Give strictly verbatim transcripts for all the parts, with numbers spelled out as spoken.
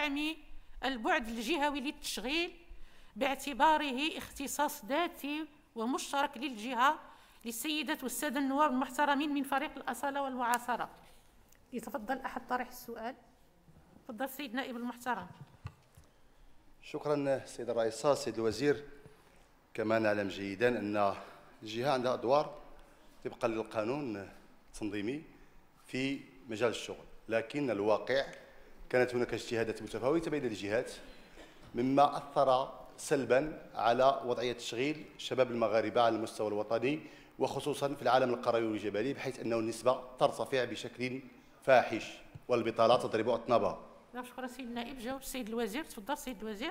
دعم البعد الجهوي للتشغيل باعتباره اختصاص ذاتي ومشترك للجهة للسيدات والسادة النواب المحترمين من فريق الأصالة والمعاصرة. يتفضل أحد طرح السؤال. تفضل سيد نائب المحترم. شكرا سيد الرئيسة. سيد الوزير، كما نعلم جيدا أن الجهة عندها أدوار طبقا للقانون التنظيمي في مجال الشغل، لكن الواقع كانت هناك اجتهادات متفاوتة بين الجهات مما أثر سلبا على وضعية تشغيل الشباب المغاربة على المستوى الوطني وخصوصا في العالم القروي والجبلي، بحيث أنه النسبة ترتفع بشكل فاحش والبطالة تضرب أطنابها. شكرا سيد النائب. جاوب السيد الوزير. تفضل سيد الوزير.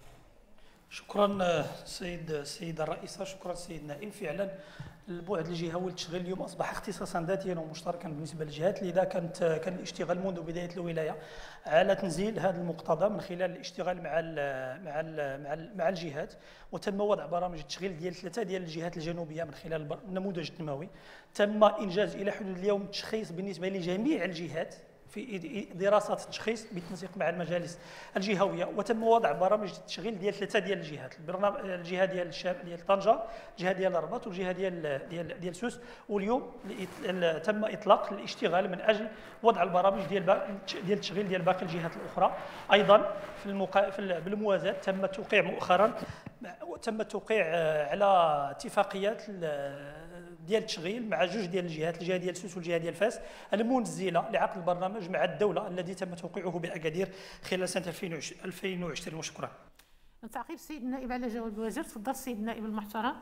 شكرا سيد السيده الرئيسه. شكرا سيد النائب. فعلا البعد الجهوي للتشغيل اليوم اصبح اختصاصا ذاتيا ومشتركا بالنسبه للجهات، لذا كانت كان الاشتغال منذ بدايه الولايه على تنزيل هذا المقتضى من خلال الاشتغال مع ال مع ال مع, ال مع الجهات، وتم وضع برامج التشغيل ديال ثلاثه ديال الجهات الجنوبيه من خلال النموذج التنموي. تم انجاز الى حدود اليوم التشخيص بالنسبه لجميع الجهات في دراسات التشخيص بالتنسيق مع المجالس الجهويه، وتم وضع برامج التشغيل ديال ثلاثه ديال الجهات، البرنامج الجهه ديال الشام ديال طنجه، الجهه ديال الرباط، والجهه ديال ديال ديال سوس. واليوم تم اطلاق الاشتغال من اجل وضع البرامج ديال ديال التشغيل ديال باقي الجهات الاخرى. ايضا في المقا... في بالموازاه تم التوقيع مؤخرا تم التوقيع على اتفاقيات ديال التشغيل مع جوج ديال الجهات، الجهه ديال سوس والجهه ديال فاس، المنزله لعقد البرنامج مع الدوله الذي تم توقيعه باكادير خلال سنه ألفين وعشرين. وشكرا. من تعقيب السيد النائب على جواب الوزير. تفضل السيد النائب المحترم.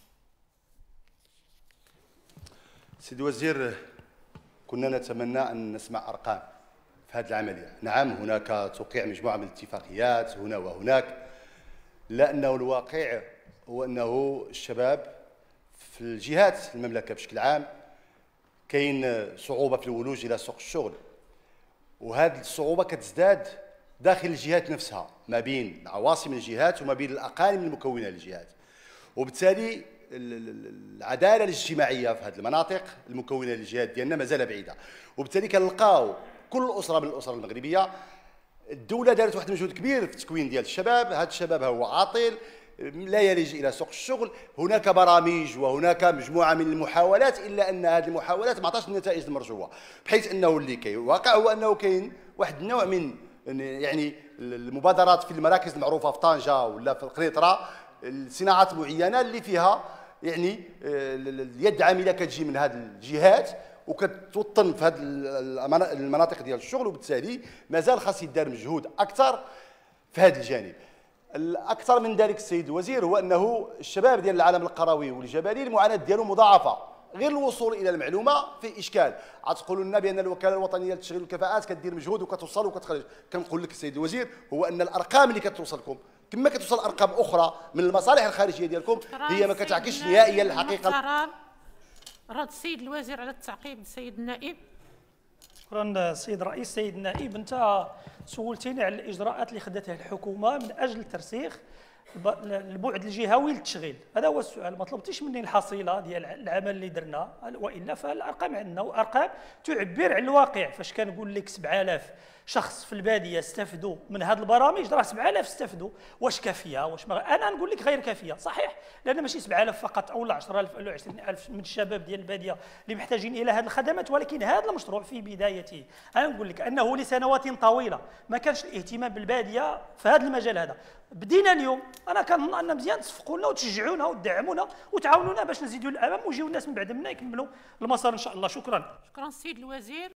سيد الوزير، كنا نتمنى ان نسمع ارقام في هذه العمليه. نعم، هناك توقيع مجموعه من الاتفاقيات هنا وهناك، لانه الواقع هو انه الشباب في الجهات المملكه بشكل عام كاين صعوبه في الولوج الى سوق الشغل، وهذه الصعوبه كتزداد داخل الجهات نفسها، ما بين عواصم الجهات وما بين الاقاليم المكونه للجهات، وبالتالي العداله الاجتماعيه في هذه المناطق المكونه للجهات ديالنا مازال بعيده، وبالتالي كنلقاو كل اسره من الاسر المغربيه الدوله دارت واحد المجهود كبير في التكوين ديال الشباب. هذا الشباب هو عاطل لا يلج الى سوق الشغل. هناك برامج وهناك مجموعه من المحاولات، الا ان هذه المحاولات ما عطاش النتائج المرجوه، بحيث انه اللي كيواقع هو انه كاين واحد النوع من يعني المبادرات في المراكز المعروفه في طنجه ولا في قنيطره، الصناعات معينه اللي فيها يعني اليد عامله كتجي من هذه الجهات وكتوطن في هذه المناطق ديال الشغل، وبالتالي مازال خاص يدار مجهود اكثر في هذا الجانب. الاكثر من ذلك السيد الوزير هو انه الشباب ديال العالم القروي والجبلي المعاناه ديالهم مضاعفه، غير الوصول الى المعلومه في اشكال. غتقولوا لنا بان الوكاله الوطنيه للتشغيل والكفاءات كدير مجهود وكتوصل وكتخرج. كنقول لك السيد الوزير هو ان الارقام اللي كتوصلكم كما كتوصل ارقام اخرى من المصالح الخارجيه ديالكم هي ما كتعكسش نهائيا الحقيقه. رد السيد الوزير على التعقيب السيد النائب. شكرا السيد الرئيس. سيد النائب، انت سولتيني على الاجراءات اللي خدتها الحكومه من اجل ترسيخ البعد الجهوي للتشغيل. هذا هو السؤال. ما طلبتيش مني الحصيله ديال العمل اللي درنا، والا فالارقام عندنا وارقام تعبر عن الواقع. فاش كنقول لك سبعة آلاف شخص في الباديه استفدوا من هذه البرامج، راه سبعة آلاف استفدوا. واش كافيه؟ واش ما... انا نقول لك غير كافيه، صحيح، لان ماشي سبعة آلاف فقط او عشرة آلاف او عشرين ألف من الشباب ديال الباديه اللي محتاجين الى هذه الخدمات، ولكن هذا المشروع في بدايته انا نقول لك انه لسنوات طويله ما كانش الاهتمام بالباديه في هذا المجال. هذا بدينا اليوم. انا كنظن ان مزيان تصفقوا لنا وتشجعونا وتدعمونا وتعاونونا باش نزيدوا للامام ويجيو الناس من بعد منا يكملوا المسار ان شاء الله. شكرا. شكرا السيد الوزير.